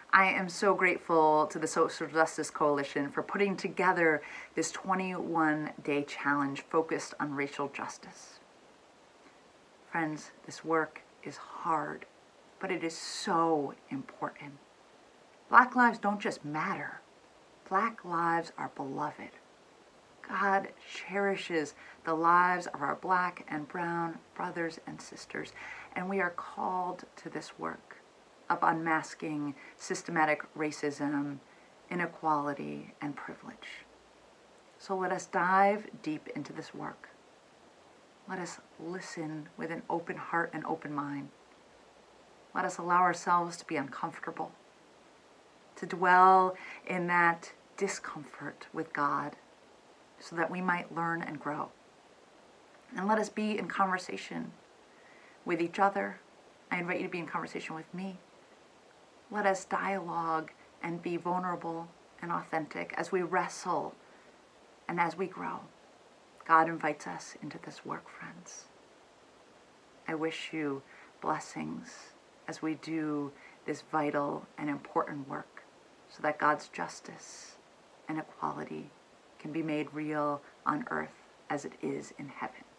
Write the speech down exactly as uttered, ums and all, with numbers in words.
I am so grateful to the Social Justice Coalition for putting together this twenty-one day challenge focused on racial justice. Friends, this work is hard, but it is so important. Black lives don't just matter. Black lives are beloved. God cherishes the lives of our black and brown brothers and sisters, and we are called to this work of unmasking systematic racism, inequality, and privilege. So let us dive deep into this work. Let us listen with an open heart and open mind. Let us allow ourselves to be uncomfortable, to dwell in that discomfort with God so that we might learn and grow. And let us be in conversation with each other. I invite you to be in conversation with me. Let us dialogue and be vulnerable and authentic as we wrestle and as we grow. God invites us into this work, friends. I wish you blessings as we do this vital and important work so that God's justice and equality can be made real on earth as it is in heaven.